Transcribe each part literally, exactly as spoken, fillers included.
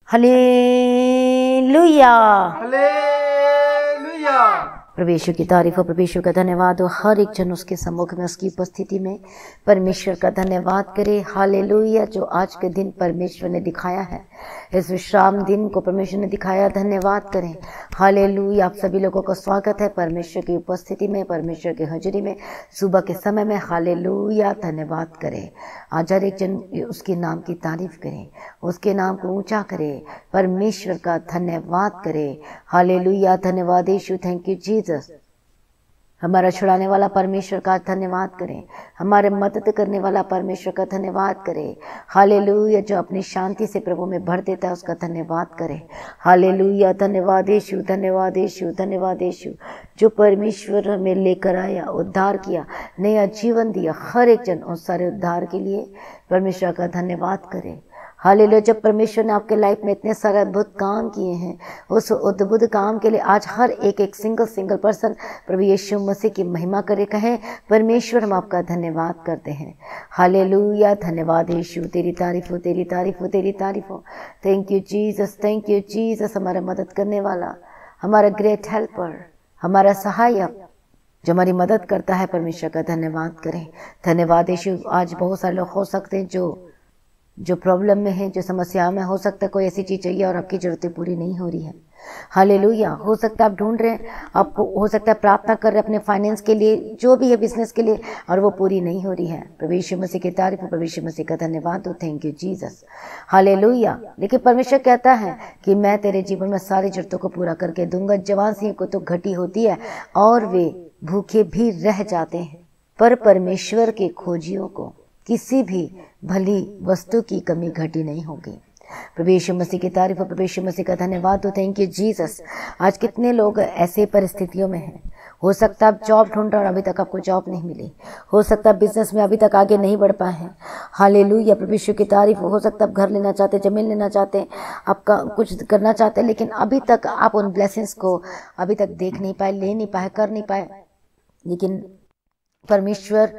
Hallelujah. Hallelujah. प्रभु यीशु की तारीफ हो, प्रभु यीशु का धन्यवाद हो। हर एक जन उसके सम्मुख में, उसकी उपस्थिति में परमेश्वर का धन्यवाद करे। हालेलुया। जो आज के दिन परमेश्वर ने दिखाया है, इस विश्राम दिन को परमेश्वर ने दिखाया, धन्यवाद करें। हालेलुया। आप सभी लोगों का स्वागत है परमेश्वर की उपस्थिति में, परमेश्वर की हाजिरी में, सुबह के समय में। हालेलुया। धन्यवाद करें। आज हर एक जन उसके नाम की तारीफ करे, उसके नाम को ऊंचा करे, परमेश्वर का धन्यवाद करे। हालेलुया। धन्यवाद यीशु, थैंक यू जीसस। हमारा छुड़ाने वाला परमेश्वर का धन्यवाद करें, हमारे मदद करने वाला परमेश्वर का धन्यवाद करें। हालेलुया। जो अपनी शांति से प्रभु में भर देता है, उसका धन्यवाद करें। हालेलुया। धन्यवाद यीशु, धन्यवाद यीशु, धन्यवाद यीशु। जो परमेश्वर हमें लेकर आया, उद्धार किया, नया जीवन दिया, हर एक जन उस सारे उद्धार के लिए परमेश्वर का धन्यवाद करें। हालेलुया। जब परमेश्वर ने आपके लाइफ में इतने सारे अद्भुत काम किए हैं, उस अद्भुत काम के लिए आज हर एक एक सिंगल सिंगल पर्सन प्रभु यीशु मसीह की महिमा करे, कहें परमेश्वर हम आपका धन्यवाद करते हैं। हालेलुया। धन्यवाद यीशु, तेरी तारीफ हो, तेरी तारीफ हो, तेरी तारीफ हो। Thank you Jesus, thank you Jesus. हमारा मदद करने वाला, हमारा ग्रेट हेल्पर, हमारा सहायक, जो हमारी मदद करता है, परमेश्वर का धन्यवाद करें। धन्यवाद यीशु। आज बहुत सारे लोग हो सकते हैं जो जो प्रॉब्लम में है, जो समस्या में, हो सकता है कोई ऐसी चीज़ चाहिए और आपकी ज़रूरतें पूरी नहीं हो रही है। हालेलुया। हो सकता है आप ढूंढ रहे हैं, आपको हो सकता है प्रार्थना कर रहे हैं अपने फाइनेंस के लिए, जो भी है बिजनेस के लिए, और वो पूरी नहीं हो रही है। प्रभु यीशु मसीह की तारीफ, प्रभु यीशु मसीह का धन्यवाद हो। Thank you Jesus. हालेलुया। लेकिन परमेश्वर कहता है कि मैं तेरे जीवन में सारी जरूरतों को पूरा करके दूंगा। जवान सिंह को तो घटी होती है और वे भूखे भी रह जाते हैं, पर परमेश्वर के खोजियों को किसी भी भली वस्तु की कमी घटी नहीं होगी। प्रभु यीशु मसीह की तारीफ, प्रभु यीशु मसीह का धन्यवाद हो। Thank you Jesus. आज कितने लोग ऐसे परिस्थितियों में हैं, हो सकता है आप जॉब ढूंढ रहे हो और अभी तक आपको जॉब नहीं मिली, हो सकता है बिजनेस में अभी तक आगे नहीं बढ़ पाए हैं। हालेलुया। प्रभु यीशु की तारीफ। हो सकता है आप घर लेना चाहते, जमीन लेना चाहते, आपका कुछ करना चाहते, लेकिन अभी तक आप उन ब्लेसिंग्स को अभी तक देख नहीं पाए, ले नहीं पाए, कर नहीं पाए। लेकिन परमेश्वर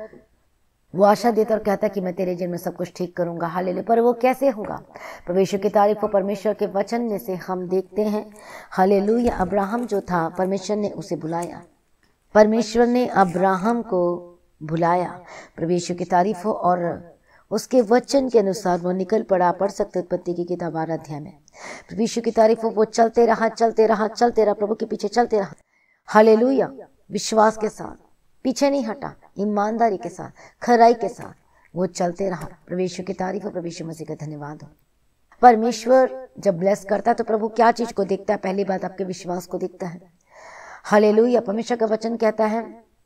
वो आशा देता और कहता कि मैं तेरे जीवन में सब कुछ ठीक करूंगा। हालेलुया। पर वो कैसे होगा? परमेश्वर की तारीफ को परमेश्वर के वचन में से हम देखते हैं। हालेलुया। अब्राहम जो था, परमेश्वर ने उसे बुलाया, परमेश्वर ने अब्राहम को बुलाया। परमेश्वर की तारीफ हो। और उसके वचन के अनुसार वो निकल पड़ा। पढ़ सकते उत्पत्ति की किताब बारह अध्याय में। परमेश्वर की तारीफ हो। वो चलते रहा, चलते रहा, चलते रहा, प्रभु के पीछे चलते रहा। हालेलुया। विश्वास के साथ, पीछे नहीं हटा, ईमानदारी के साथ, खराई के साथ वो चलते रहा। परमेश्वर की तारीफ हो, परमेश्वर मसीह का धन्यवाद हो। परमेश्वर जब ब्लेस करता है तो प्रभु क्या चीज को देखता है? पहली बात आपके विश्वास को देखता है। हालेलुया। परमेश्वर का वचन कहता है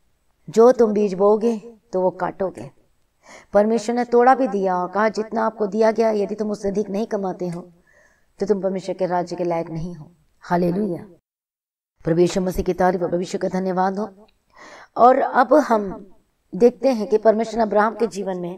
जो तुम बीज बोओगे तो वो काटोगे। परमेश्वर ने तोड़ा भी दिया और कहा जितना आपको दिया गया, यदि तुम उससे अधिक नहीं कमाते हो तो तुम परमेश्वर के राज्य के लायक नहीं हो। हालेलुया। परमेश्वर मसीह की तारीफ, परमेश्वर का धन्यवाद हो। और अब हम देखते हैं कि परमेश्वर ने अब्राहम के जीवन में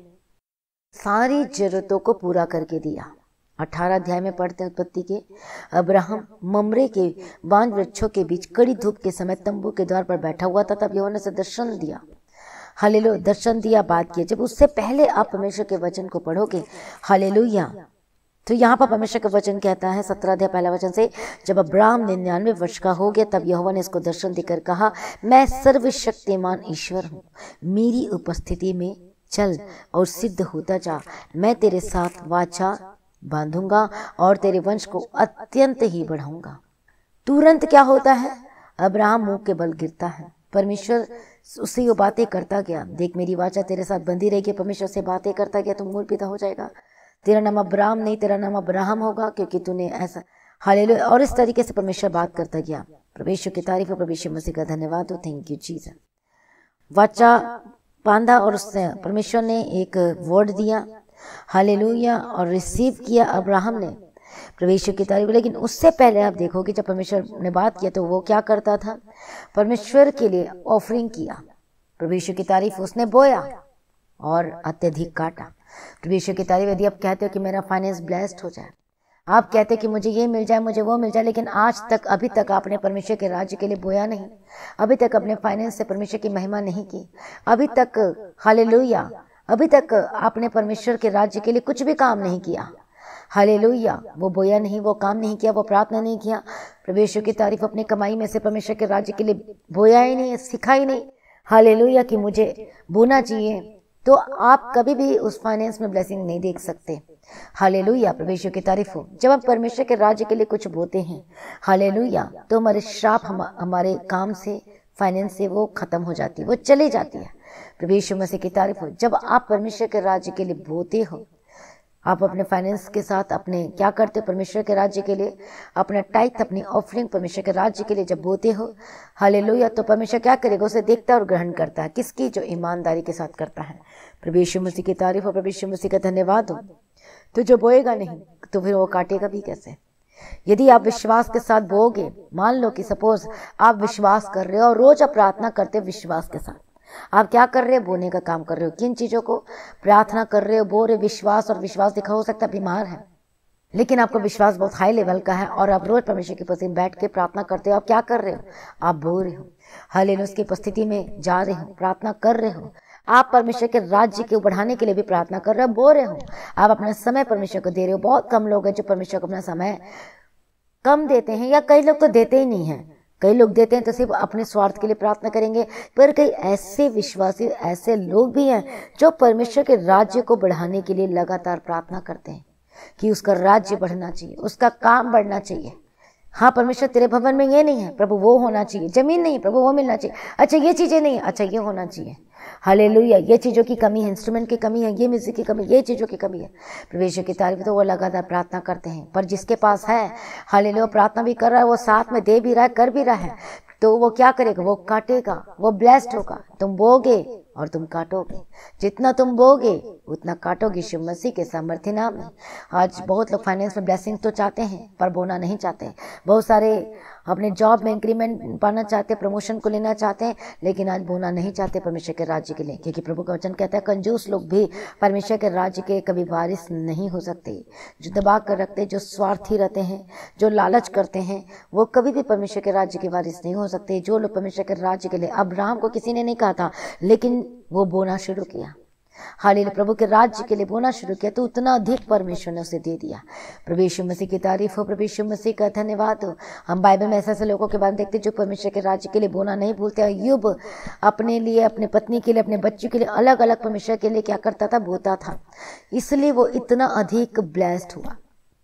सारी जरूरतों को पूरा करके दिया। अठारह अध्याय में पढ़ते हैं उत्पत्ति के, अब्राहम ममरे के बांज वृक्षों के बीच कड़ी धूप के समय तंबू के द्वार पर बैठा हुआ था। तब यहोवा ने उसे दर्शन दिया। हालेलुया। दर्शन दिया, बात किया। जब उससे पहले आप परमेश्वर के वचन को पढ़ोगे, हालेलुया, तो यहाँ पर परमेश्वर का वचन कहता है सत्रह अध्याय पहला वचन से, जब अब्राहम निन्यानवे वर्ष का हो गया तब यहोवा ने इसको दर्शन देकर कहा, मैं सर्वशक्तिमान ईश्वर हूँ, मेरी उपस्थिति में चल और सिद्ध होता जा। मैं तेरे साथ वाचा बांधूंगा और तेरे वंश को अत्यंत ही बढ़ाऊंगा। तुरंत क्या होता है? अब्राहम मुंह के बल गिरता है। परमेश्वर उससे वो बातें करता गया, देख मेरी वाचा तेरे साथ बंधी रहेगी। परमेश्वर से बातें करता गया, तुम मूल पिता हो जाएगा, तेरा नाम अब्राहम नहीं तेरा नाम अब्राहम होगा, क्योंकि तूने ऐसा। हालेलुया। और इस तरीके से परमेश्वर बात करता गया। परमेश्वर की तारीफ हो, परमेश्वर मसीह का धन्यवाद हो। Thank you Jesus. वाचा बांधा और उसने परमेश्वर ने एक वर्ड दिया। हालेलुया। और रिसीव किया अब्राहम ने। परमेश्वर की तारीफ। लेकिन उससे पहले आप देखोगे जब परमेश्वर ने बात किया तो वो क्या करता था? परमेश्वर के लिए ऑफरिंग किया। परमेश्वर की तारीफ। उसने बोया और अत्यधिक काटा। परमेश्वर की तारीफ। यदि आप कहते हो कि मेरा फाइनेंस ब्लेस्ड हो जाए, आप कहते हैं कि मुझे ये मिल जाए, मुझे वो मिल जाए, लेकिन आज तक अभी तक आपने परमेश्वर के राज्य के लिए बोया नहीं, अभी तक अपने फाइनेंस से परमेश्वर की महिमा नहीं की, अभी तक हालेलुया, अभी तक आपने परमेश्वर के राज्य के लिए कुछ भी काम नहीं किया, हालेलुया। वो बोया नहीं, वो काम नहीं किया, वो प्रार्थना नहीं किया, प्रभु यीशु की तारीफ अपनी कमाई में से परमेश्वर के राज्य के लिए बोया ही नहीं, सीखा ही नहीं हालेलुया कि मुझे बोना चाहिए, तो आप कभी भी उस फाइनेंस में ब्लेसिंग नहीं देख सकते। हालेलुया, प्रभु यीशु की तारीफ हो। जब हम परमेश्वर के राज्य के लिए कुछ बोते हैं हालेलुया, तो हमारे श्राप हम, हमारे काम से, फाइनेंस से वो खत्म हो जाती है, वो चली जाती है। प्रभु यीशु मसीह की तारीफ हो। जब आप परमेश्वर के राज्य के लिए बोते हो, आप अपने फाइनेंस के साथ अपने क्या करते हो, परमेश्वर के राज्य के लिए अपना टाइट, अपनी ऑफरिंग परमेश्वर के राज्य के लिए जब बोते हो हालेलुया, तो परमेश्वर क्या करेगा, उसे देखता है और ग्रहण करता है। किसकी? जो ईमानदारी के साथ करता है। प्रभु यीशु मसीह की तारीफ हो, प्रभु यीशु मसीह का धन्यवाद हो। तो जो बोएगा नहीं तो फिर वो काटेगा भी कैसे? यदि आप विश्वास के साथ बोओगे, मान लो कि सपोज आप विश्वास कर रहे हो और रोज आप प्रार्थना करते हो विश्वास के साथ, आप क्या कर रहे हो, बोने का काम कर रहे हो। किन चीजों को? प्रार्थना कर रहे हो, बो रहे विश्वास, और विश्वास दिखा हो सकता है बीमार है, लेकिन आपका विश्वास बहुत हाई लेवल का है और आप रोज परमेश्वर की उपस्थिति में बैठ के प्रार्थना करते हो। आप क्या कर रहे हो? आप बो रहे हो, हालेलुया, उसकी उपस्थिति में जा रहे हो, प्रार्थना कर रहे हो। आप परमेश्वर के राज्य को बढ़ाने के लिए भी प्रार्थना कर रहे हो, बो रहे हो। आप अपना समय परमेश्वर को दे रहे हो। बहुत कम लोग हैं जो परमेश्वर को अपना समय कम देते हैं, या कई लोग तो देते ही नहीं हैं। कई लोग देते हैं तो सिर्फ अपने स्वार्थ के लिए प्रार्थना करेंगे, पर कई ऐसे विश्वासी, ऐसे लोग भी हैं जो परमेश्वर के राज्य को बढ़ाने के लिए लगातार प्रार्थना करते हैं कि उसका राज्य बढ़ना चाहिए, उसका काम बढ़ना चाहिए। हाँ, परमेश्वर तेरे भवन में ये नहीं है, प्रभु वो होना चाहिए। जमीन नहीं, प्रभु वो मिलना चाहिए। अच्छा, ये चीजें नहीं, अच्छा ये होना चाहिए। हालेलुया, ये चीज़ों की कमी है, इंस्ट्रूमेंट की कमी है, ये म्यूजिक की कमी, ये चीज़ों की कमी है। प्रभु की तारीफ, तो वो लगातार प्रार्थना करते हैं। पर जिसके पास है हालेलुया, प्रार्थना भी कर रहा है, वो साथ में दे भी रहा है, कर भी रहा है, तो वो क्या करेगा? वो काटेगा, वो ब्लेस्ड होगा। तुम बोगे और तुम काटोगे, जितना तुम बोगे उतना काटोगे, यीशु मसीह के सामर्थ्य नाम में। आज बहुत लोग फाइनेंस में ब्लेसिंग तो चाहते हैं पर बोना नहीं चाहते। बहुत सारे अपने जॉब में इंक्रीमेंट पाना चाहते हैं, प्रमोशन को लेना चाहते हैं, लेकिन आज बोना नहीं चाहते परमेश्वर के राज्य के लिए, क्योंकि प्रभु का वचन कहता है कंजूस लोग भी परमेश्वर के राज्य के कभी वारिस नहीं हो सकते। जो दबा कर रखते हैं, जो स्वार्थी रहते हैं, जो लालच करते हैं, वो कभी भी परमेश्वर के राज्य के वारिस नहीं हो सकते। जो लोग परमेश्वर के राज्य के लिए, अब्राहम को किसी ने नहीं कहा था, लेकिन वो बोना शुरू किया, हालेलुया, प्रभु के राज्य के लिए बोना शुरू किया, तो उतना अधिक परमेश्वर ने उसे दे दिया। प्रभु यीशु मसीह की तारीफ हो, प्रभु यीशु मसीह का धन्यवाद हो। हम बाइबल में ऐसे ऐसे लोगों के बारे में देखते हैं जो परमेश्वर के राज्य के लिए बोना नहीं भूलते। अय्यूब अपने लिए, अपने पत्नी के लिए, अपने बच्चों के लिए, अलग अलग परमेश्वर के लिए क्या करता था? बोता था, इसलिए वो इतना अधिक ब्लेस्ड हुआ।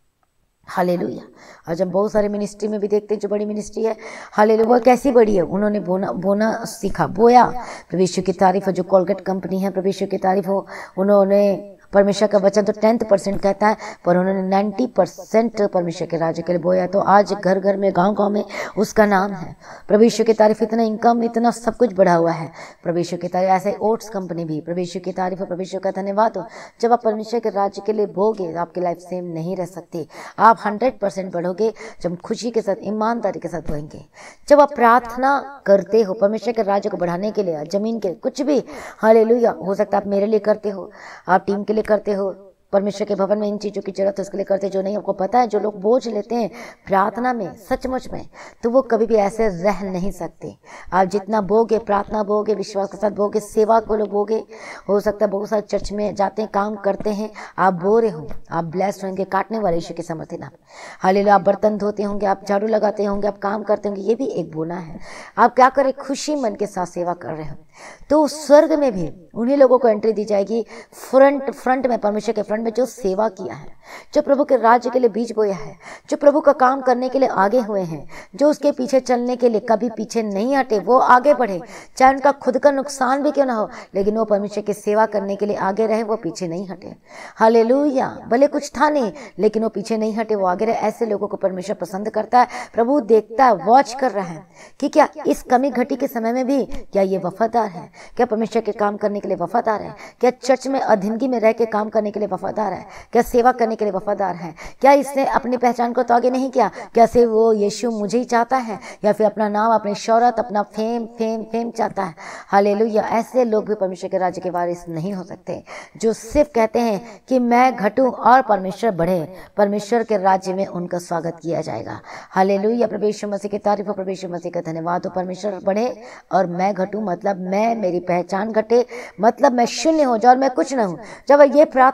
हालेलुया। आज हम बहुत सारे मिनिस्ट्री में भी देखते हैं, जो बड़ी मिनिस्ट्री है हालेलुया, वो कैसी बड़ी है, उन्होंने बोना बोना सीखा, बोया। प्रभु यीशु की तारीफ हो। जो कोलगेट कंपनी है, प्रभु यीशु की तारीफ हो, उन्होंने परमेश्वर का वचन तो टेंथ परसेंट कहता है, पर उन्होंने नाइन्टी परसेंट परमेश्वर के राज्य के लिए बोया। तो आज घर घर में, गांव गांव में उसका नाम है। प्रभु यीशु की तारीफ। इतना इनकम, इतना सब कुछ बढ़ा हुआ है। प्रभु यीशु की तारीफ। ऐसे ओट्स कंपनी भी, प्रभु यीशु की तारीफ हो, प्रभु यीशु का धन्यवाद हो। जब आप परमेश्वर के राज्य के लिए बोगे, आपकी लाइफ सेम नहीं रह सकती। आप हंड्रेड परसेंट बढ़ोगे जब खुशी के साथ, ईमानदारी के साथ बोएंगे। जब आप प्रार्थना करते हो परमेश्वर के राज्य को बढ़ाने के लिए, जमीन के कुछ भी, हालेलुया, हो सकता है आप मेरे लिए करते हो, आप टीम के लिए करते हो, परमेश्वर के भवन में इन चीज़ों की जरूरत है उसके लिए करते। जो नहीं, आपको पता है, जो लोग बोझ लेते हैं प्रार्थना में, सचमुच में, तो वो कभी भी ऐसे रह नहीं सकते। आप जितना बोगे, प्रार्थना बोगे, विश्वास के साथ बोगे, सेवा को लोग बोगे, हो सकता है बहुत सारे चर्च में जाते हैं, काम करते हैं, आप बो रहे हो, आप ब्लेस्ड होंगे, काटने वाले यीशु के समर्थन नाम। हालेलुया। आप बर्तन धोते होंगे, आप झाड़ू लगाते होंगे, आप काम करते होंगे, ये भी एक बोना है। आप क्या करें? खुशी मन के साथ सेवा कर रहे हो, तो स्वर्ग में भी उन्हीं लोगों को एंट्री दी जाएगी, फ्रंट फ्रंट में, परमेश्वर के फ्रंट में, जो सेवा किया है, जो प्रभु के राज्य के लिए बीज बोया है, जो प्रभु का काम करने के लिए आगे हुए हैं, जो उसके पीछे चलने के लिए कभी पीछे नहीं हटे, वो आगे बढ़े, चाहे उनका खुद का नुकसान भी क्यों ना हो, लेकिन वो परमेश्वर की सेवा करने के लिए आगे रहे, वो पीछे नहीं हटे। हालेलुया। भले कुछ था नहीं, लेकिन वो पीछे नहीं हटे, वो आगे रहे। ऐसे लोगों को परमेश्वर पसंद करता है। प्रभु देखता है, वॉच कर रहा है कि क्या इस कमी घटी के समय में भी क्या ये वफादार है, क्या परमेश्वर के काम करने के लिए वफादार है, क्या चर्च में अधीनगी में रह के काम करने के लिए वफादार है, क्या सेवा करने के लिए वफादार है, क्या इसने अपनी पहचान को तो आगे नहीं किया, क्या सिर्फ वो यीशु मुझे ही चाहता है, या फिर अपना नाम, अपनी शौहरत, अपना फेम फेम फेम चाहता है। हालेलुया। ऐसे लोग भी परमेश्वर के राज्य के वारिस नहीं हो सकते, जो सिर्फ कहते हैं कि मैं घटूं और परमेश्वर बढ़े। परमेश्वर के राज्य में उनका स्वागत किया जाएगा। हालेलुया। प्रभु यीशु मसीह की तारीफ हो, प्रभु यीशु मसीह का धन्यवाद हो। परमेश्वर बढ़े और मैं घटूं, मतलब मैं, मेरी पहचान घटे, मतलब मैं शून्य हो जाऊं और मैं कुछ ना हूं। जब ये प्रार्थना करते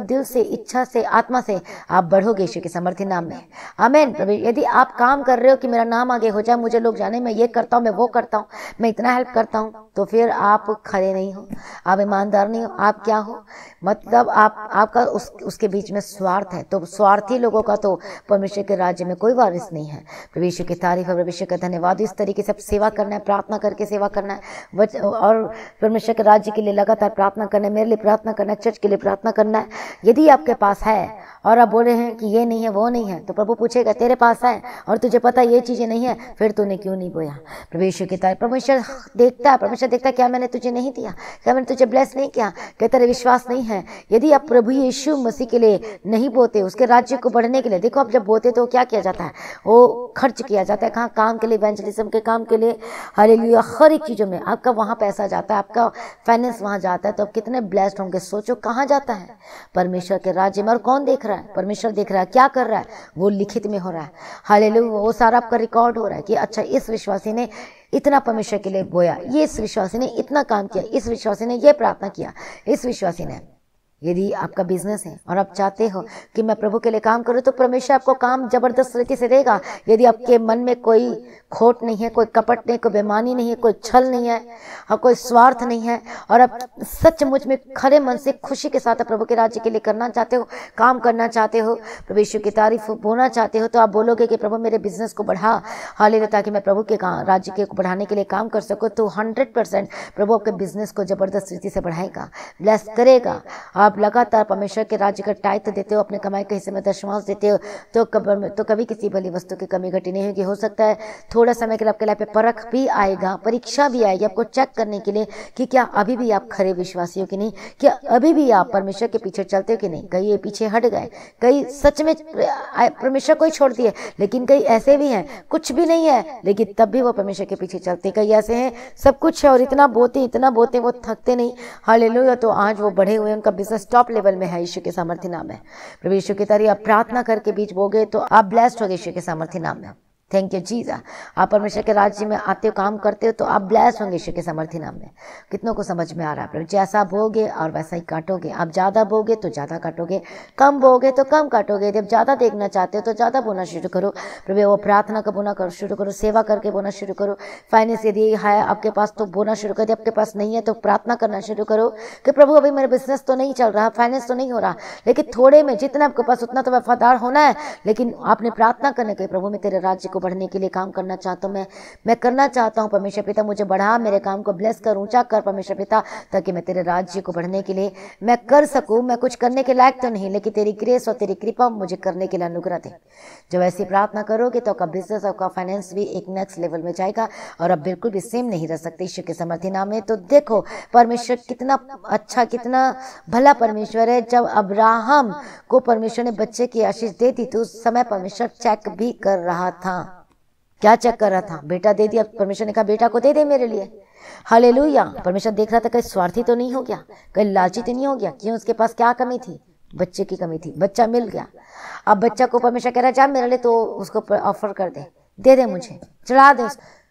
दिल से, इच्छा से, आत्मा से आप बढ़ोगे यीशु के सामर्थ्य नाम में। आमीन प्रभु। यदि आप काम कर रहे हो कि मेरा नाम आगे हो जाए, मुझे लोग जाने, मैं ये करता हूँ, मैं वो करता हूँ, मैं इतना हेल्प करता हूँ, तो फिर आप खरे नहीं हो, आप ईमानदार नहीं हो। आप क्या हो? मतलब आप आपका उस, उसके बीच में स्वार्थ है। तो स्वार्थी लोगों का तो परमेश्वर के राज्य में कोई वारिस नहीं है। प्रभु यीशु की तारीफ है, प्रभु यीशु का धन्यवाद। इस तरीके से सेवा करना है, प्रार्थना करके सेवा करना है, और परमेश्वर के राज्य के लिए लगातार प्रार्थना करना है, मेरे लिए प्रार्थना करना है, चर्च के लिए प्रार्थना करना है। यदि आपके पास है और आप बोल रहे हैं कि ये नहीं है, वो नहीं है, तो प्रभु पूछेगा तेरे पास है और तुझे पता ये चीजें नहीं है, फिर तूने क्यों नहीं बोया? प्रभु यीशु की तारीफ। परमेश्वर देखता है, परमेश्वर देखता है क्या मैंने तुझे नहीं दिया, क्या मैंने तुझे ब्लेस नहीं किया, क्या तेरा विश्वास नहीं है? यदि आप प्रभु यीशु मसीह के लिए नहीं बोते, उसके राज्य को बढ़ने के लिए, देखो आप जब बोते तो क्या किया जाता है? वो खर्च किया जाता है। कहाँ? काम के लिए, इवेंजलिज्म के काम के लिए, हालेलुया, हर एक चीजों में आपका वहां पैसा जाता है, आपका फाइनेंस वहां जाता है, तो आप कितने ब्लेस्ड होंगे। सोचो कहाँ जाता है? परमेश्वर के राज्य में। और कौन देख रहा है? परमेश्वर देख रहा है। क्या कर रहा है? वो लिखित में हो रहा है, हालेलुया, वो सारा आपका रिकॉर्ड हो रहा है कि अच्छा इस विश्वासी ने इतना परमेश्वर के लिए बोया, ये इस विश्वासी ने इतना काम किया, इस विश्वासी ने ये प्रार्थना किया, इस विश्वासी ने। यदि आपका बिजनेस है और आप चाहते हो कि मैं प्रभु के लिए काम करूं, तो परमेश्वर आपको काम जबरदस्त तरीके से देगा। यदि आपके मन में कोई खोट नहीं है, कोई कपट नहीं, कोई बेईमानी नहीं है, कोई छल नहीं है, और कोई स्वार्थ नहीं है, और आप सचमुच में खरे मन से खुशी के साथ प्रभु के राज्य के लिए करना चाहते हो, काम करना चाहते हो, प्रभु यीशु की तारीफ बोलना चाहते हो, तो आप बोलोगे कि प्रभु मेरे बिजनेस को बढ़ा, हालेलुया, ताकि मैं प्रभु के राज्य के बढ़ाने के लिए काम कर सकूं, तो हंड्रेड परसेंट प्रभु आपके बिजनेस को जबरदस्त रीति से बढ़ाएगा, ब्लेस करेगा। आप लगातार परमेश्वर के राज्य का टाइट देते हो, अपने कमाई के हिस्से में दशमांश देते हो, तो कभी तो कभी किसी भली वस्तु की कमी घटी नहीं होगी। हो सकता है थोड़ा समय के लिए आपके लाइफ पे परख भी आएगा, परीक्षा भी आएगी, आपको चेक करने के लिए कि क्या अभी भी आप खरे विश्वासी हो कि नहीं, क्या अभी भी आप परमेश्वर के पीछे चलते हो कि नहीं। कई ये पीछे हट गए, कई सच में परमेश्वर को ही छोड़ दिए, लेकिन कई ऐसे भी हैं कुछ भी नहीं है लेकिन तब भी वो परमेश्वर के पीछे चलते। कई ऐसे हैं सब कुछ है और इतना बोते इतना बोते वो थकते नहीं, हालेलुया, तो आज वो बढ़े हुए, उनका बिजनेस टॉप लेवल में है। यीशु के सामर्थ्य नाम है। प्रभु यीशु की तारीफ। आप प्रार्थना करके बीच बोगे तो आप ब्लेस्ड होगे यीशु के सामर्थ्य नाम में। थैंक यू जीजा। आप परमेश्वर के राज्य में आते हो, काम करते हो, तो आप ब्लेस्ड होंगे यीशु के सामर्थ्य नाम में। कितनों को समझ में आ रहा है? प्रभु जैसा बोगे और वैसा ही काटोगे। आप ज़्यादा बोगे तो ज़्यादा काटोगे, कम बोगे तो कम काटोगे। जब ज़्यादा देखना चाहते हो तो ज़्यादा बोना शुरू करो। प्रभु वो प्रार्थना का बोना करो शुरू करो, सेवा करके बोना शुरू करो। फाइनेंस यदि है आपके पास तो बोना शुरू कर दे, आपके पास नहीं है तो प्रार्थना करना शुरू करो कि प्रभु अभी मेरा बिजनेस तो नहीं चल रहा, फाइनेंस तो नहीं हो रहा, लेकिन थोड़े में जितना आपके पास उतना तो वफादार होना है। लेकिन आपने प्रार्थना करने के, प्रभु मैं तेरे राज्य को बढ़ने के लिए काम करना चाहता हूँ, मैं मैं करना चाहता हूँ परमेश्वर पिता, मुझे बढ़ा, मेरे काम को ब्लेस कर, ऊंचा कर परमेश्वर पिता, ताकि मैं तेरे राज्य को बढ़ने के लिए मैं कर सकूँ। मैं कुछ करने के लायक तो नहीं, लेकिन तेरी ग्रेस और तेरी कृपा मुझे करने के लिए अनुग्रह दे। जब ऐसी प्रार्थना करोगे तो आपका बिजनेस, आपका फाइनेंस भी एक नेक्स्ट लेवल में जाएगा और आप बिल्कुल भी सेम नहीं रह सकते ईश्वर के सामर्थ्य नाम में। तो देखो परमेश्वर कितना अच्छा, कितना भला परमेश्वर है। जब अब्राहम को परमेश्वर ने बच्चे की आशीष दे दी तो उस समय परमेश्वर चेक भी कर रहा था। क्या चेक कर रहा था? बेटा दे दिया। परमेश्वर ने कहा बेटा को दे दे मेरे लिए, हालेलुया। परमेश्वर देख रहा था कहीं स्वार्थी तो नहीं हो गया, कहीं लालची तो नहीं हो गया। क्यों? उसके पास क्या कमी थी? बच्चे की कमी थी। बच्चा मिल गया। अब बच्चा को परमेश्वर कह रहा है जा मेरे लिए, तो उसको ऑफर कर दे, दे दे मुझे, चढ़ा दे।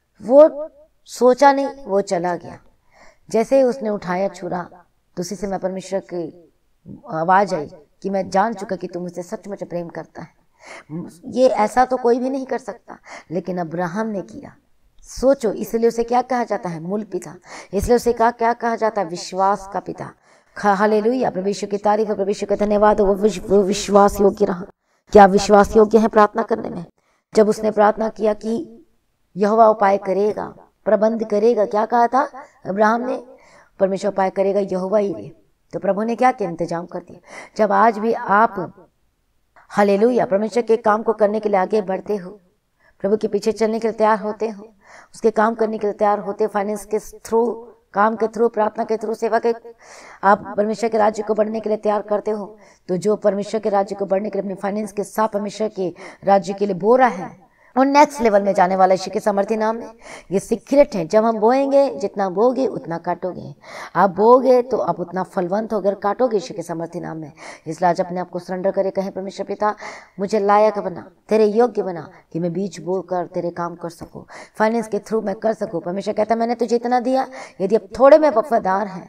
वो सोचा नहीं, वो चला गया। जैसे ही उसने उठाया छुरा, तो उसी से मैं परमेश्वर की आवाज आई कि मैं जान चुका कि तू मुझसे सचमुच प्रेम करता है। ये ऐसा तो कोई भी नहीं कर सकता, लेकिन अब्राहम ने किया। सोचो, इसलिए उसे क्या कहा जाता है? मूल पिता। इसलिए उसे क्या क्या कहा जाता है? विश्वास का पिता। हालेलुया। प्रभु यीशु की तारीफ है, प्रभु यीशु का धन्यवाद। वो विश्वास योग्य रहा। क्या विश्वास योग्य है प्रार्थना करने में? जब उसने प्रार्थना किया कि यहोवा उपाय करेगा, प्रबंध करेगा, क्या कहा था अब्राहम ने? परमेश्वर उपाय करेगा, यहोवा ही रे। तो प्रभु ने क्या किया? इंतजाम कर दिया। जब आज भी आप हालेलुया परमेश्वर के काम को करने के लिए आगे बढ़ते हो, प्रभु के पीछे चलने के लिए तैयार होते हो, उसके काम करने के लिए तैयार होते हो, फाइनेंस के थ्रू, काम के थ्रू, प्रार्थना के थ्रू, सेवा के, आप परमेश्वर के राज्य को बढ़ने के लिए तैयार करते हो, तो जो परमेश्वर के राज्य को बढ़ने के लिए अपने फाइनेंस के साथ परमेश्वर के राज्य के लिए बो रहा है, और नेक्स्ट लेवल में जाने वाला यीशु के सामर्थ्य नाम है। ये सीक्रेट है। जब हम बोएंगे, जितना बोगे उतना काटोगे। आप बोगे तो आप उतना फलवंत होकर काटोगे यीशु के सामर्थ्य नाम में। इसलिए आज अपने आप को सरेंडर करे, कहें परमेश्वर पिता मुझे लायक बना, तेरे योग्य बना कि मैं बीच बो कर तेरे काम कर सकूँ, फाइनेंस के थ्रू मैं कर सकूँ। परमेश्वर कहता मैंने तुझे इतना दिया, यदि अब थोड़े में वफादार है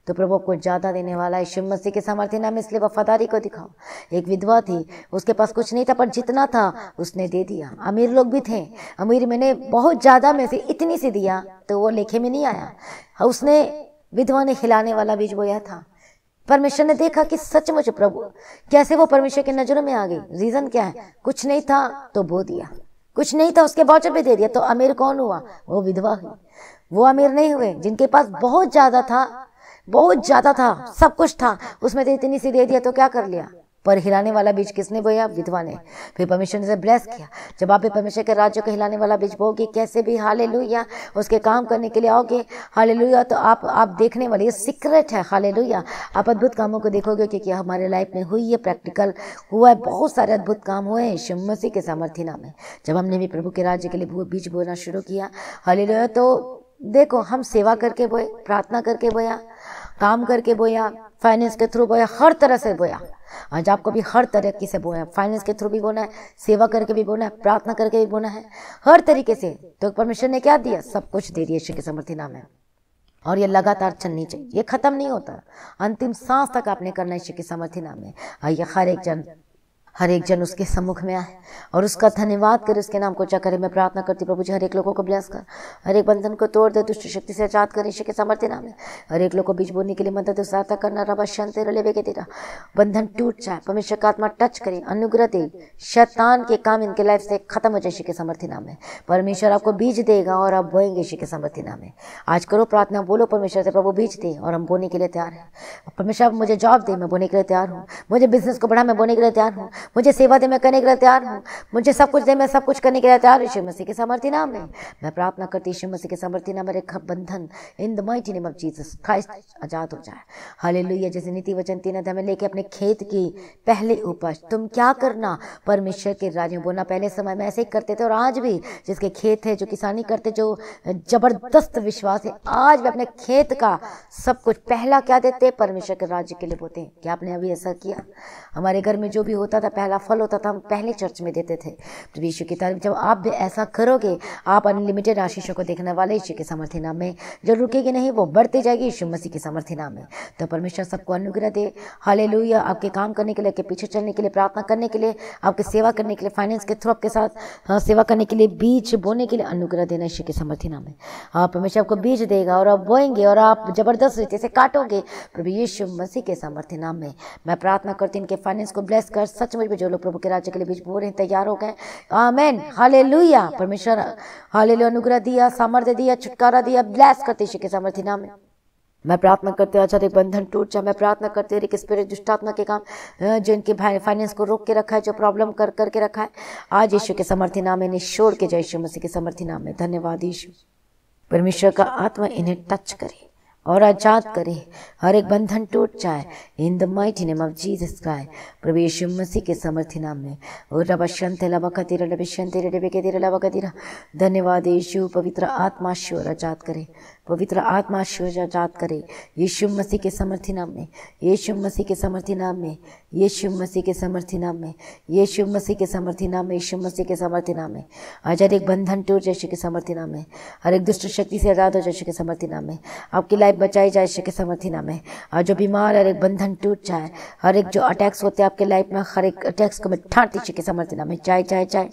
तो प्रभु आपको ज़्यादा देने वाला है यीशु मसीह के सामर्थ्य नाम में। इसलिए वफादारी को दिखाओ। एक विधवा थी, उसके पास कुछ नहीं था, पर जितना था उसने दे दिया। अमीर लोग भी थे, अमीर मैंने बहुत ज़्यादा में से इतनी से दिया तो वो लेखे में नहीं आया। उसने विधवा ने खिलाने वाला बीज बोया था। परमेश्वर ने देखा कि सचमुच प्रभु कैसे वो परमेश्वर की नजरों में आ गई। रीजन क्या है? कुछ नहीं था तो बो दिया, कुछ नहीं था उसके बावजूद भी दे दिया। तो अमीर कौन हुआ? वो विधवा हुई। वो अमीर नहीं हुए जिनके पास बहुत ज्यादा था, बहुत ज्यादा था, सब कुछ था, उसमें तो इतनी सी दे दिया तो क्या कर लिया। पर हिलाने वाला बीज किसने बोया? विधवा ने। फिर परमेश्वर ने ब्लेस किया। जब आप परमेश्वर के राज्य को हिलाने वाला बीज बोगे, कैसे भी हालेलुया उसके काम करने के लिए आओगे, हालेलुया, तो आप आप देखने वाले, ये सीक्रेट है, हालेलुया, आप अद्भुत कामों को देखोगे। क्योंकि हमारे लाइफ में हुई है, प्रैक्टिकल हुआ है, बहुत सारे अद्भुत काम हुए हैं यीशु मसीह के सामर्थ्य नाम में। जब हमने भी प्रभु के राज्य के लिए बीज बोना शुरू किया, हालेलुया, तो देखो हम सेवा करके बोए, प्रार्थना करके बोया, काम करके बोया, फाइनेंस के थ्रू बोया, हर तरह से बोया। आज आपको भी हर तरीके से बोना है, फाइनेंस के थ्रू भी बोना है, सेवा करके भी बोना है, प्रार्थना करके भी बोना है, हर तरीके से। तो परमेश्वर ने क्या दिया? सब कुछ दे दिया यीशु के सामर्थ्य नाम में। और ये लगातार चलनी चाहिए, ये खत्म नहीं होता, अंतिम सांस तक आपने करना यीशु के सामर्थ्य नाम में। आइए हर एक जन हर एक जन उसके सम्मुख में आए और उसका धन्यवाद करे, उसके नाम को ऊंचा करे। मैं प्रार्थना करती प्रभु जी हर एक लोगों को ब्लेस कर, हर एक बंधन को तोड़ दे, दुष्ट शक्ति से आजाद कर यीशु के सामर्थ्य नाम में। हर एक लोग को बीज बोने के लिए मदद सहायता करना, रबा शांति रले के तेरा बंधन टूट जाए, परमेश्वर का आत्मा टच करे, अनुग्रह दे, शैतान के काम इनके लाइफ से खत्म हो जाए यीशु के सामर्थ्य नाम में। परमेश्वर आपको बीज देगा और आप बोएंगे यीशु के सामर्थ्य नाम में। आज करो प्रार्थना, बोलो परमेश्वर से, प्रभु बीज दे और हम बोने के लिए तैयार हैं। परमेश्वर मुझे जॉब दे, मैं बोने के लिए तैयार हूँ। मुझे बिजनेस को बढ़ा, मैं बोने के लिए तैयार हूँ। मुझे सेवा दे, मैं करने के लिए तैयार हूँ। मुझे सब कुछ दे, मैं सब कुछ करने के लिए तैयार हूँ यीशु मसीह के सामर्थ्य नाम में। मैं प्रार्थना करती यीशु मसीह के सामर्थ्य नाम में, बंधन in the mighty name of Jesus Christ आजाद हो जाए। हालेलुया। जैसे नीति वचन तीन अध्याय में लेके अपने खेत की पहले उपज तुम क्या करना, परमेश्वर के राज्य में बोलना। पहले समय में ऐसे ही करते थे और आज भी जिसके खेत है, जो किसानी करते, जो जबरदस्त विश्वास है, आज भी अपने खेत का सब कुछ पहला क्या देते? परमेश्वर के राज्य के लिए बोते हैं। क्या आपने अभी ऐसा किया? हमारे घर में जो भी होता था, पहला फल होता था, हम पहले चर्च में देते थे। तो यीशु की तारीफ, जब आप भी ऐसा करोगे, आप अनलिमिटेड आशीषों को देखने वाले यीशु के सामर्थ्य नाम में। जो रुकेगी नहीं, वो बढ़ती जाएगी यीशु मसीह के सामर्थ्य नाम में। तो परमेश्वर सबको अनुग्रह दे। हालेलुया। आपके काम करने के लिए, आपके पीछे चलने के लिए, प्रार्थना करने के लिए, आपकी सेवा करने के लिए, फाइनेंस के थ्रू आपके साथ हाँ, सेवा करने के लिए, बीज बोने के लिए अनुग्रह देना यीशु के सामर्थ्य नाम में। हाँ, परमेश्वर आपको बीज देगा और आप बोएंगे और आप जबरदस्त रीति से काटोगे प्रभु यीशु मसीह के सामर्थ्य नाम में। मैं प्रार्थना करती हूँ इनके फाइनेंस को ब्लेस कर। सचमुच में जो लोग प्रभु के राज्य के लिए बीज बो रहे हैं, तैयार हो गए। आमेन। हालेलुया। परमेश्वर हालेलुया अनुग्रह दिया, सामर्थ्य दिया, छुटकारा दिया, ब्लेस करते यीशु के सामर्थ्य नाम में। मैं प्रार्थना करते आज हर एक बंधन टूट जाए। मैं प्रार्थना करते हूँ एक स्पिरिट दुष्टात्मा के काम जो इनके फाइनेंस को रोक के रखा है, जो प्रॉब्लम कर करके रखा है, आज यीशु के सामर्थ्य नाम में इन्हें छोड़ के जाए यीशु मसीह के सामर्थ्य नाम में। धन्यवाद यीशु। परमेश्वर का आत्मा इन्हें टच करे और आजाद करे, हर एक बंधन टूट जाए in the mighty name of Jesus Christ प्रभु यीशु मसीह के सामर्थ्य नाम में। और रबशंते लबकतिरा लबशंते लबकेतिरा लबकतिरा। धन्यवाद यीशु। पवित्र आत्मा ईश्वर आजाद करे, पवित्र आत्मा ईश्वर आजाद करे यीशु मसीह के सामर्थ्य नाम में, यीशु मसीह के सामर्थ्य नाम में, यीशु मसीह के सामर्थ्य नाम में, यीशु मसीह के सामर्थ्य नाम में, यीशु मसीह के सामर्थ्य नाम में। आज हर एक बंधन टूट जाए यीशु के सामर्थ्य नाम में, हर एक दुष्ट शक्ति से आजाद हो जाए यीशु के सामर्थ्य नाम में। आपकी लाइफ बचाई जाए यीशु के सामर्थ्य नाम में। और जो बीमार, हर एक बंधन टूट जाए, हर एक जो अटैक्स होते हैं आपके लाइफ में, हर एक अटैक्स को मैं ठांती यीशु के सामर्थ्य नाम में। जाए जाए जाए।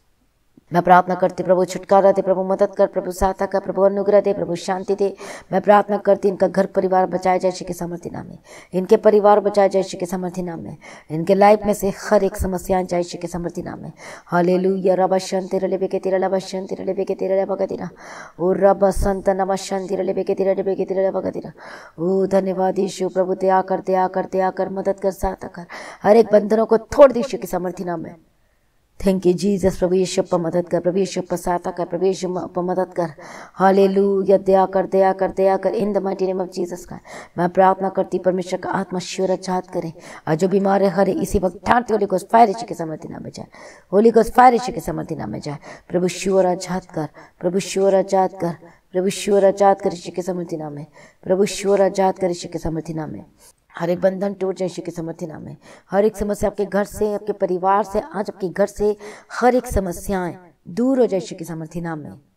मैं प्रार्थना करती प्रभु छुटकारा दे, प्रभु मदद कर, प्रभु सहायता कर, प्रभु अनुग्रह दे, प्रभु शांति दे। मैं प्रार्थना करती इनका घर परिवार बचाया जाए यीशु के सामर्थ्य नाम में, इनके परिवार बचाए जाए यीशु के सामर्थ्य नाम में, इनके लाइफ में से हर एक समस्या जाए यीशु के सामर्थ्य नाम में। हालेलुया। रब शांति रले के तेरा लब शांति रले के तेरा लब तेरा ओ रब संत नम शांति रले के तेरा लब के तेरा लब तेरा। ओ धन्यवाद यीशु। प्रभु दया कर, दया कर, दया कर, मदद कर, सहायता कर, हर एक बंधनों को तोड़ दे यीशु के सामर्थ्य नाम में। Thank you Jesus. प्रभु यीशु पर मदद कर, प्रभु यीशु पर सहायता कर, प्रभु यीशु पर मदद कर। हालेलुया। दया कर, दया कर, दया कर in the mighty name of Jesus का। मैं प्रार्थना करती परमेश्वर का आत्मा ईश्वर आजाद करे। और जो बीमार है हर इसी वक्त ठांते होली गोस्ट फायर यीशु के सामर्थ्य नाम में जाए, होली गोस्ट फायर यीशु के सामर्थ्य नाम में जाए। प्रभु ईश्वर आजाद कर, प्रभु ईश्वर आजाद कर, प्रभु ईश्वर आजाद कर यीशु के सामर्थ्य नाम में, प्रभु ईश्वर आजाद कर यीशु के सामर्थ्य नाम में। हर एक बंधन टूट जाए यीशु के सामर्थ्य नाम में। हर एक समस्या आपके घर से, आपके परिवार से, आज आपके घर से हर एक समस्याएं दूर हो जाए यीशु के सामर्थ्य नाम में।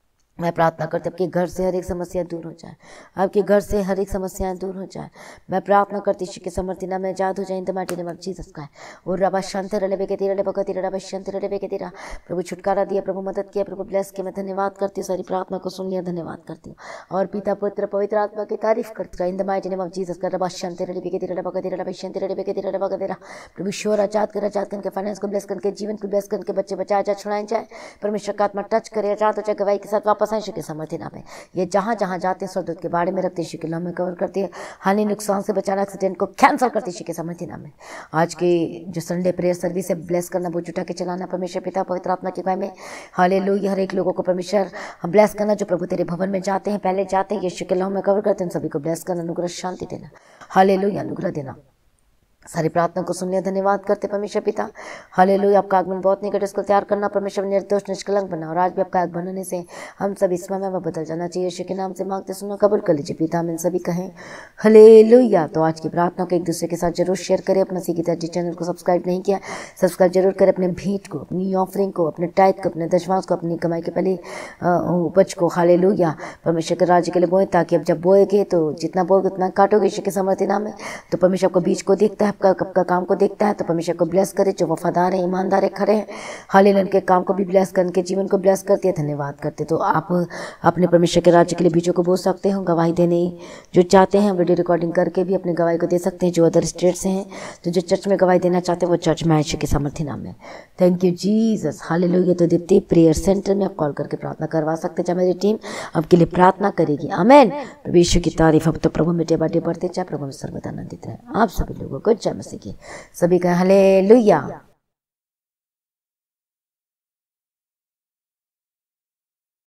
मैं प्रार्थना करती हूँ आपके घर से हर एक समस्या दूर हो जाए, आपके घर से हर एक समस्याएं दूर हो जाए। मैं प्रार्थना करती हूँ कि समर्थी नाम में जाद हो जाए in the mighty name of Jesus का। और रबा शांति रले बेके तेरा ले बका तेरा रबा शांति रले बेके तेरा। प्रभु छुटकारा दिया, प्रभु मदद किया, प्रभु ब्लेस किया। मैं धन्यवाद करती हूँ, सारी प्रार्थना को सुन लिया, धन्यवाद करती हूँ। और पिता पुत्र पवित्र आत्मा की तारीफ करती हूँ in the mighty name of Jesus का। रबा शांति रले बेके तेरा बका तेरा रबा शांति रले बेके तेरा रबा का तेरा। प्रभु शोर आजाद कर, आजाद करके फाइनेंस को ब्लेस करके, जीवन को ब्लेस करके, बच्चे बचाए जाए, छुड़ाए जाए। परमेश्वर का आत्मा टच करे, आजाद हो जाए, गवाही के साथ वापस आए के समर्थी नाम में। ये जहाँ जहाँ जाते हैं स्वर्गदूत के बारे में रखते यीशु के नाम में कवर करते हैं। हानि नुकसान से बचाना, एक्सीडेंट को कैंसिल करते यीशु के समर्थी नाम में। आज की जो संडे प्रेयर सर्विस है ब्लेस करना, बोझ उठा के चलाना परमेश्वर पिता पवित्र आत्मा की गवाही में। हालेलुया। हर एक लोगों को परमेश्वर ब्लेस करना जो प्रभु तेरे भवन में जाते हैं, पहले जाते हैं, यीशु के नाम में कवर करते हैं, सभी को ब्लेस करना, अनुग्रह शांति देना। हालेलुया, अनुग्रह देना। सारी प्रार्थना को सुन लिया, धन्यवाद करते परमेश्वर पिता। हालेलुया। आपका आगमन बहुत निकट, इसको तैयार करना परमेश्वर, निर्दोष निष्कलंक बना। और आज भी आपका आगमन होने से हम सब इसमें में बदल जाना चाहिए। यीशु के नाम से मांगते सुनो, कबूल कर लीजिए पिता। हम सभी कहें हालेलुया। तो आज की प्रार्थना को एक दूसरे के साथ जरूर शेयर करें। अपना सी गीता जी चैनल को सब्सक्राइब नहीं किया, सब्सक्राइब जरूर करें। अपने भीट को, अपनी ऑफरिंग को, अपने टाइट को, अपने दशमांश को, अपनी कमाई के पहले उपज को हालेलुया परमेश्वर के राज्य के लिए बोए, ताकि अब जब बोएगे तो जितना बोएगे उतना काटोगे यीशु के समर्थी नाम में। तो परमेश्वर आपको बीज को देखता है, आपका आपका काम को देखता है। तो परमेश्वर को ब्लेस करे, जो वफादार है, ईमानदार है, खड़े हैं। हालेलुया। उनके काम को भी ब्लेस कर, उनके जीवन को ब्लेस करते हैं, धन्यवाद करते। तो आप अपने परमेश्वर के राज्य के लिए बीजों को बोल सकते हो। गवाही देने जो चाहते हैं वीडियो रिकॉर्डिंग करके भी अपनी गवाही को दे सकते हैं। जो अदर स्टेट से हैं, तो जो चर्च में गवाही देना चाहते हैं वो चर्च में यीशु के समर्थी नाम में। Thank you Jesus. हालेलुया। तो दीप्ति प्रेयर सेंटर में आप कॉल करके प्रार्थना करवा सकते हैं, जहाँ मेरी टीम आपके लिए प्रार्थना करेगी। आमेन। प्रभु यीशु की तारीफ। अब तो प्रभु में डे बाय डे बढ़ते जाए, प्रभु में सर्वदा आनंदित रहे। आप सभी लोगों को जय मसीह की। सभी का हालेलुया।